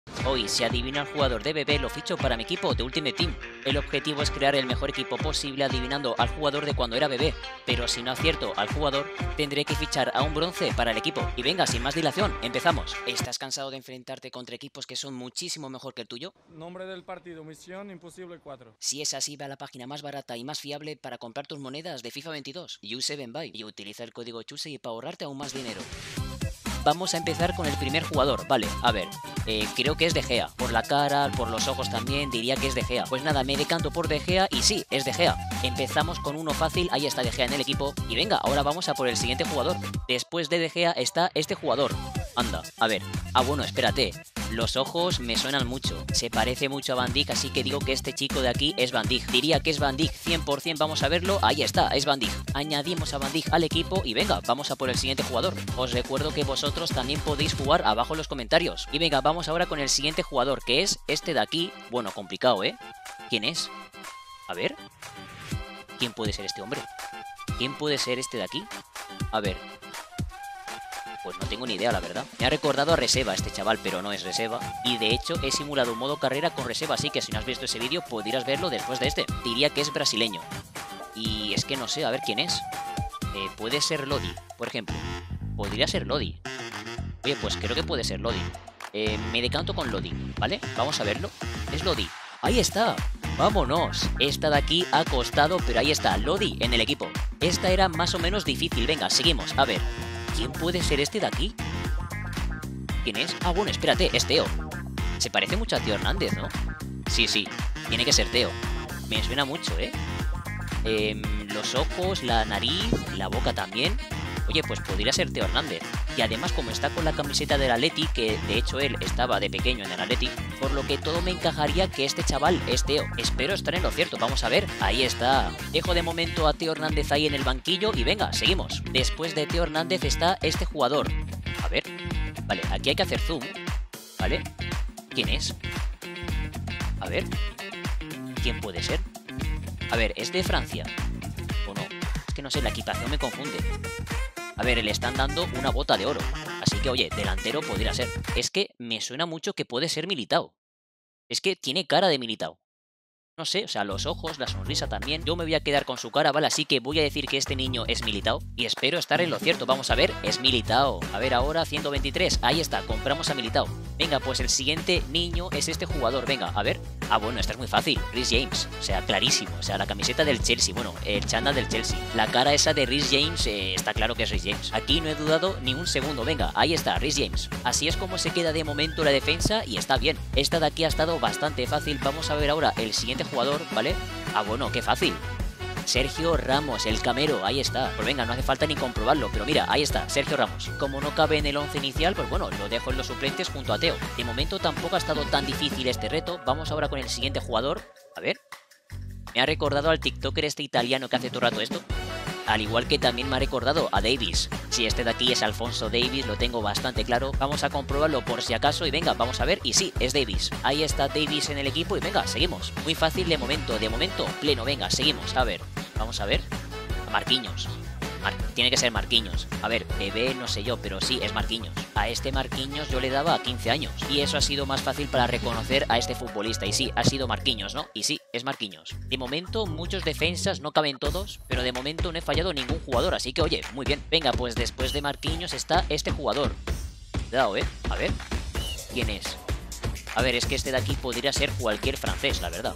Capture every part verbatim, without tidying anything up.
Hoy, si adivina el jugador de bebé, lo ficho para mi equipo de Ultimate Team. El objetivo es crear el mejor equipo posible adivinando al jugador de cuando era bebé, pero si no acierto al jugador, tendré que fichar a un bronce para el equipo. Y venga, sin más dilación, empezamos. ¿Estás cansado de enfrentarte contra equipos que son muchísimo mejor que el tuyo? Nombre del partido, Misión Imposible cuatro. Si es así, ve a la página más barata y más fiable para comprar tus monedas de FIFA veintidós, U siete Buy, y utiliza el código CHUSEY para ahorrarte aún más dinero. Vamos a empezar con el primer jugador, vale, a ver, eh, creo que es De Gea, por la cara, por los ojos también, diría que es De Gea. Pues nada, me decanto por De Gea y sí, es De Gea. Empezamos con uno fácil, ahí está De Gea en el equipo, y venga, ahora vamos a por el siguiente jugador. Después de De Gea está este jugador. Anda, a ver, ah bueno, espérate, los ojos me suenan mucho, se parece mucho a Van Dijk, así que digo que este chico de aquí es Van Dijk. Diría que es Van Dijk cien por cien, vamos a verlo, ahí está, es Van Dijk. Añadimos a Van Dijk al equipo y venga, vamos a por el siguiente jugador. Os recuerdo que vosotros también podéis jugar abajo en los comentarios. Y venga, vamos ahora con el siguiente jugador, que es este de aquí. Bueno, complicado, ¿eh? ¿Quién es? A ver. ¿Quién puede ser este hombre? ¿Quién puede ser este de aquí? A ver. Pues no tengo ni idea, la verdad. Me ha recordado a Reseba este chaval, pero no es Reseba. Y de hecho he simulado un modo carrera con Reseba, así que si no has visto ese vídeo podrías verlo después de este. Diría que es brasileño. Y es que no sé, a ver quién es. Eh, puede ser Lodi, por ejemplo. Podría ser Lodi. Oye, pues creo que puede ser Lodi. Eh, me decanto con Lodi, ¿vale? Vamos a verlo. Es Lodi. ¡Ahí está! ¡Vámonos! Esta de aquí ha costado, pero ahí está, Lodi en el equipo. Esta era más o menos difícil. Venga, seguimos. A ver, ¿quién puede ser este de aquí? ¿Quién es? Ah, bueno, espérate, es Teo. Se parece mucho a Teo Hernández, ¿no? Sí, sí, tiene que ser Teo. Me suena mucho, ¿eh? eh los ojos, la nariz, la boca también. Oye, pues podría ser Teo Hernández. Y además, como está con la camiseta del Atleti, que de hecho él estaba de pequeño en el Atleti, por lo que todo me encajaría que este chaval es Teo. Espero estar en lo cierto, vamos a ver. Ahí está. Dejo de momento a Teo Hernández ahí en el banquillo y venga, seguimos. Después de Teo Hernández está este jugador. A ver. Vale, aquí hay que hacer zoom. ¿Vale? ¿Quién es? A ver. ¿Quién puede ser? A ver, ¿es de Francia? ¿O no? Es que no sé, la equipación me confunde. A ver, le están dando una bota de oro. Así que, oye, delantero podría ser. Es que me suena mucho que puede ser Militao. Es que tiene cara de Militao. No sé, o sea, los ojos, la sonrisa también. Yo me voy a quedar con su cara, ¿vale? Así que voy a decir que este niño es Militao. Y espero estar en lo cierto. Vamos a ver, es Militao. A ver, ahora ciento veintitrés. Ahí está, compramos a Militao. Venga, pues el siguiente niño es este jugador. Venga, a ver. Ah, bueno, esta es muy fácil. Reece James. O sea, clarísimo. O sea, la camiseta del Chelsea. Bueno, el chándal del Chelsea. La cara esa de Reece James, eh, está claro que es Reece James. Aquí no he dudado ni un segundo. Venga, ahí está, Reece James. Así es como se queda de momento la defensa y está bien. Esta de aquí ha estado bastante fácil. Vamos a ver ahora el siguiente jugador, ¿vale? Ah, bueno, qué fácil. Sergio Ramos, el camero, ahí está. Pues venga, no hace falta ni comprobarlo, pero mira, ahí está, Sergio Ramos. Como no cabe en el once inicial, pues bueno, lo dejo en los suplentes junto a Teo. De momento tampoco ha estado tan difícil este reto. Vamos ahora con el siguiente jugador. A ver. Me ha recordado al TikToker este italiano que hace todo el rato esto. Al igual que también me ha recordado a Davis. Si este de aquí es Alfonso Davis, lo tengo bastante claro. Vamos a comprobarlo por si acaso y venga, vamos a ver. Y sí, es Davis. Ahí está Davis en el equipo y venga, seguimos. Muy fácil de momento, de momento pleno, venga, seguimos. A ver, vamos a ver. Marquinhos. Mar Tiene que ser Marquinhos. A ver, bebé no sé yo, pero sí, es Marquinhos. A este Marquinhos yo le daba quince años. Y eso ha sido más fácil para reconocer a este futbolista. Y sí, ha sido Marquinhos, ¿no? Y sí, es Marquinhos. De momento, muchos defensas, no caben todos, pero de momento no he fallado ningún jugador. Así que, oye, muy bien. Venga, pues después de Marquinhos está este jugador. Cuidado, ¿eh? A ver. ¿Quién es? A ver, es que este de aquí podría ser cualquier francés, la verdad.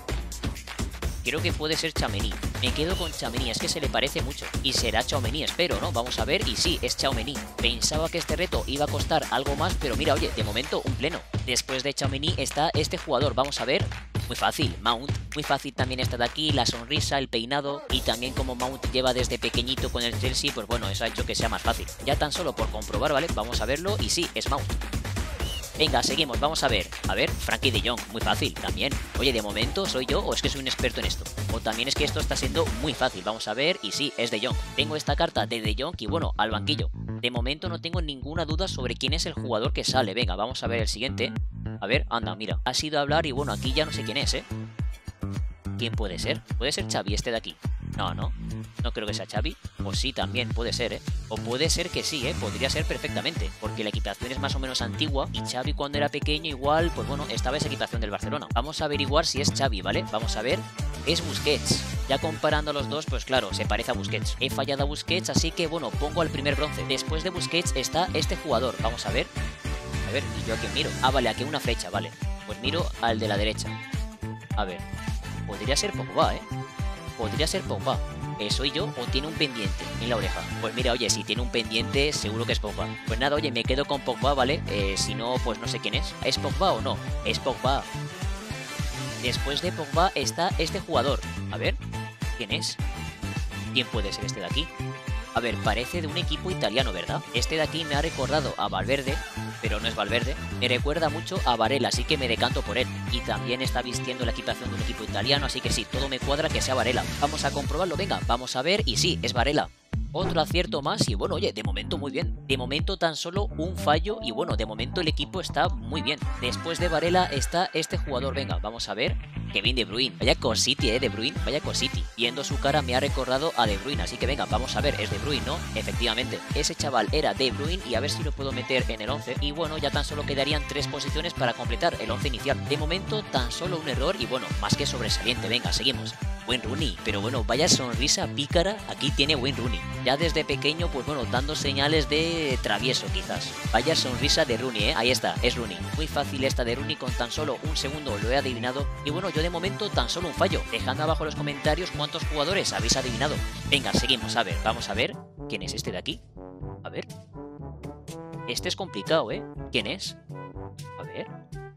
Creo que puede ser Tchouaméni. Me quedo con Tchouaméni, es que se le parece mucho. Y será Tchouaméni, espero, ¿no? Vamos a ver, y sí, es Tchouaméni. Pensaba que este reto iba a costar algo más, pero mira, oye, de momento, un pleno. Después de Tchouaméni está este jugador, vamos a ver. Muy fácil, Mount. Muy fácil también esta de aquí, la sonrisa, el peinado. Y también como Mount lleva desde pequeñito con el Chelsea, pues bueno, eso ha hecho que sea más fácil. Ya tan solo por comprobar, ¿vale? Vamos a verlo, y sí, es Mount. Venga, seguimos, vamos a ver. A ver, Frankie de Jong, muy fácil también. Oye, de momento, ¿soy yo o es que soy un experto en esto? O también es que esto está siendo muy fácil. Vamos a ver, y sí, es de Jong. Tengo esta carta de De Jong y bueno, al banquillo. De momento no tengo ninguna duda sobre quién es el jugador que sale. Venga, vamos a ver el siguiente. A ver, anda, mira. Ha sido a hablar y bueno, aquí ya no sé quién es, ¿eh? ¿Quién puede ser? Puede ser Xavi, este de aquí. No, no. No creo que sea Xavi. O sí, también puede ser, ¿eh? O puede ser que sí, ¿eh? Podría ser perfectamente. Porque la equipación es más o menos antigua. Y Xavi cuando era pequeño igual, pues bueno, estaba esa equipación del Barcelona. Vamos a averiguar si es Xavi, ¿vale? Vamos a ver. Es Busquets. Ya comparando a los dos, pues claro, se parece a Busquets. He fallado a Busquets, así que bueno, pongo al primer bronce. Después de Busquets está este jugador. Vamos a ver. A ver, ¿y yo a quién miro? Ah, vale, aquí una flecha, vale. Pues miro al de la derecha. A ver. Podría ser Pogba, ¿eh? Podría ser Pogba. ¿Eh, ¿Soy yo o tiene un pendiente en la oreja? Pues mira, oye, si tiene un pendiente, seguro que es Pogba. Pues nada, oye, me quedo con Pogba, ¿vale? Eh, si no, pues no sé quién es. ¿Es Pogba o no? Es Pogba. Después de Pogba está este jugador. A ver, ¿quién es? ¿Quién puede ser este de aquí? A ver, parece de un equipo italiano, ¿verdad? Este de aquí me ha recordado a Valverde, pero no es Valverde. Me recuerda mucho a Varela, así que me decanto por él. Y también está vistiendo la equipación de un equipo italiano, así que sí, todo me cuadra que sea Varela. Vamos a comprobarlo, venga, vamos a ver, y sí, es Varela. Otro acierto más y bueno, oye, de momento muy bien. De momento tan solo un fallo y bueno, de momento el equipo está muy bien. Después de Varela está este jugador, venga, vamos a ver. Kevin De Bruyne, vaya cositi, eh, De Bruyne, vaya cositi. Viendo su cara me ha recordado a De Bruyne, así que venga, vamos a ver, es De Bruyne, ¿no? Efectivamente, ese chaval era De Bruyne y a ver si lo puedo meter en el once. Y bueno, ya tan solo quedarían tres posiciones para completar el once inicial. De momento tan solo un error y bueno, más que sobresaliente, venga, seguimos. Wayne Rooney, pero bueno, vaya sonrisa pícara aquí tiene Wayne Rooney. Ya desde pequeño, pues bueno, dando señales de travieso quizás. Vaya sonrisa de Rooney, ¿eh? Ahí está, es Rooney. Muy fácil esta de Rooney, con tan solo un segundo lo he adivinado. Y bueno, yo de momento tan solo un fallo. Dejadme abajo en los comentarios cuántos jugadores habéis adivinado. Venga, seguimos, a ver, vamos a ver. ¿Quién es este de aquí? A ver. Este es complicado, ¿eh? ¿Quién es? A ver.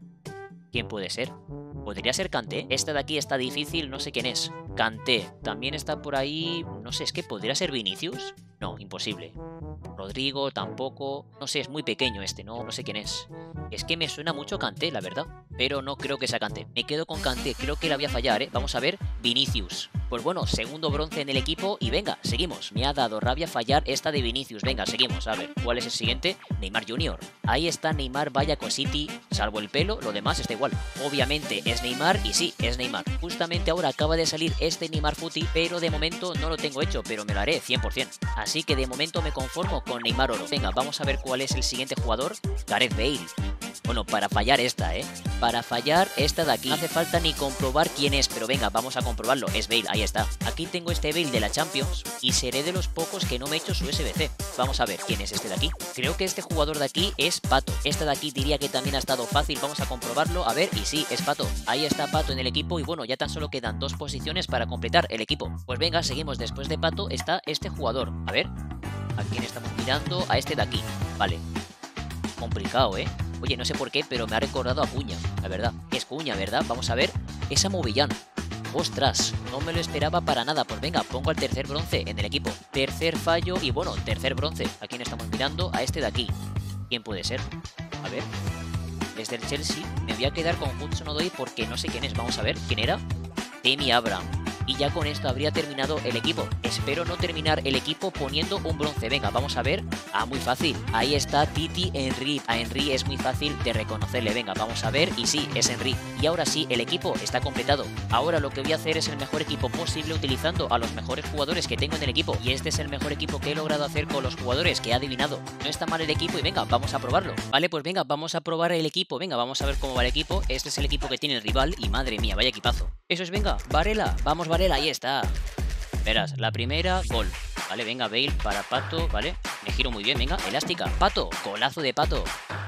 ¿Quién puede ser? ¿Podría ser Kanté? Este de aquí está difícil, no sé quién es. Kanté. También está por ahí... No sé, es que ¿podría ser Vinicius? No, imposible. Rodrigo, tampoco... No sé, es muy pequeño este, no, no sé quién es. Es que me suena mucho Kanté, la verdad. Pero no creo que sea Kanté. Me quedo con Kanté, creo que la voy a fallar, ¿eh? Vamos a ver, Vinicius. Pues bueno, segundo bronce en el equipo y venga, seguimos. Me ha dado rabia fallar esta de Vinicius. Venga, seguimos, a ver, ¿cuál es el siguiente? Neymar junior Ahí está Neymar, vaya cositi. Salvo el pelo, lo demás está igual. Obviamente es Neymar y sí, es Neymar. Justamente ahora acaba de salir este Neymar Futi, pero de momento no lo tengo hecho, pero me lo haré cien por cien. Así que de momento me conformo con Neymar oro. Venga, vamos a ver cuál es el siguiente jugador. Gareth Bale. Bueno, para fallar esta, ¿eh? Para fallar esta de aquí. No hace falta ni comprobar quién es, pero venga, vamos a comprobarlo. Es Bale, ahí está. Aquí tengo este Bale de la Champions y seré de los pocos que no me he hecho su S B C. Vamos a ver quién es este de aquí. Creo que este jugador de aquí es Pato. Este de aquí diría que también ha estado fácil. Vamos a comprobarlo. A ver, y sí, es Pato. Ahí está Pato en el equipo y bueno, ya tan solo quedan dos posiciones para completar el equipo. Pues venga, seguimos. Después de Pato está este jugador. A ver, ¿a quién estamos mirando? A este de aquí. Vale. Complicado, ¿eh? Oye, no sé por qué, pero me ha recordado a Cuña, la verdad. Es Cuña, ¿verdad? Vamos a ver. Es a Movillán. ¡Ostras! No me lo esperaba para nada. Pues venga, pongo al tercer bronce en el equipo. Tercer fallo y bueno, tercer bronce. ¿A quién estamos mirando? A este de aquí. ¿Quién puede ser? A ver. Desde el Chelsea. Me voy a quedar con Hudson Odoi porque no sé quién es. Vamos a ver. ¿Quién era? Tammy Abraham. Y ya con esto habría terminado el equipo. Espero no terminar el equipo poniendo un bronce. Venga, vamos a ver. Ah, muy fácil. Ahí está Titi Henry. A Henry es muy fácil de reconocerle. Venga, vamos a ver. Y sí, es Henry. Y ahora sí, el equipo está completado. Ahora lo que voy a hacer es el mejor equipo posible utilizando a los mejores jugadores que tengo en el equipo. Y este es el mejor equipo que he logrado hacer con los jugadores que he adivinado. No está mal el equipo y venga, vamos a probarlo. Vale, pues venga, vamos a probar el equipo. Venga, vamos a ver cómo va el equipo. Este es el equipo que tiene el rival y madre mía, vaya equipazo. Eso es, venga, Varela. Vamos, Varela, ahí está. Verás, la primera, gol. Vale, venga, Bale para Pato, vale. Me giro muy bien, venga, elástica. Pato, golazo de Pato.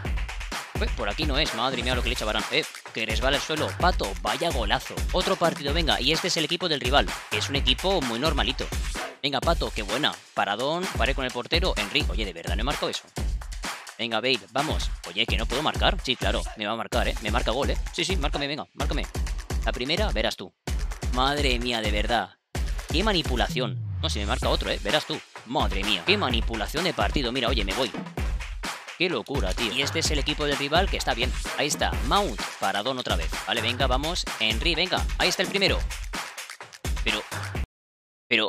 Pues por aquí no es, madre mía lo que le echa Varane. Eh, que resbala el suelo. Pato, vaya golazo. Otro partido, venga, y este es el equipo del rival. Que es un equipo muy normalito. Venga, Pato, qué buena. Paradón, paré con el portero. Henry, oye, de verdad no he marcado eso. Venga, Bale, vamos. Oye, que no puedo marcar. Sí, claro, me va a marcar, eh. Me marca gol, eh. Sí, sí, márcame, venga, márcame. La primera, verás tú. Madre mía, de verdad. ¡Qué manipulación! No, si me marca otro, ¿eh? Verás tú. Madre mía. ¡Qué manipulación de partido! Mira, oye, me voy. ¡Qué locura, tío! Y este es el equipo del rival que está bien. Ahí está. Mount. Paradón otra vez. Vale, venga, vamos. Henry, venga. Ahí está el primero. Pero... Pero...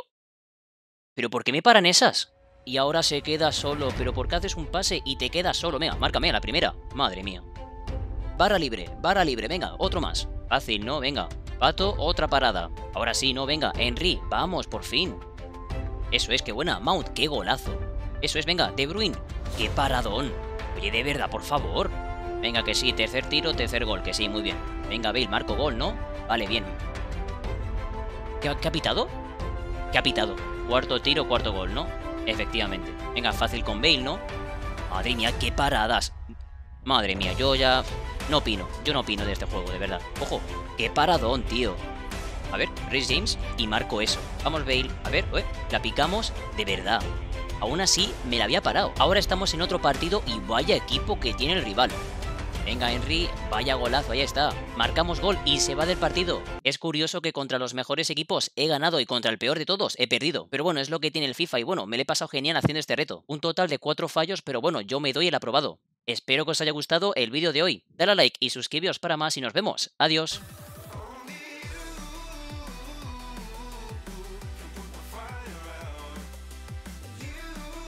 ¿Pero por qué me paran esas? Y ahora se queda solo. ¿Pero por qué haces un pase y te quedas solo? Venga, márcame a la primera. Madre mía. Barra libre. Barra libre. Venga, otro más. Fácil, ¿no? Venga. Pato, otra parada. Ahora sí, no, venga, Henry, vamos, por fin. Eso es, qué buena. Mount, qué golazo. Eso es, venga, De Bruyne. Qué paradón. Oye, de verdad, por favor. Venga, que sí, tercer tiro, tercer gol, que sí, muy bien. Venga, Bale, marco gol, ¿no? Vale, bien. ¿Qué ha, qué ha pitado? ¿Qué ha pitado? Cuarto tiro, cuarto gol, ¿no? Efectivamente. Venga, fácil con Bale, ¿no? Madre mía, qué paradas. Madre mía, yo ya... No opino, yo no opino de este juego, de verdad. Ojo, qué paradón, tío. A ver, Reece James y marco eso. Vamos, Bale. A ver, ué, la picamos de verdad. Aún así, me la había parado. Ahora estamos en otro partido y vaya equipo que tiene el rival. Venga, Henry, vaya golazo, ahí está. Marcamos gol y se va del partido. Es curioso que contra los mejores equipos he ganado y contra el peor de todos he perdido. Pero bueno, es lo que tiene el FIFA y bueno, me lo he pasado genial haciendo este reto. Un total de cuatro fallos, pero bueno, yo me doy el aprobado. Espero que os haya gustado el vídeo de hoy. Dale a like y suscribíos para más y nos vemos. Adiós.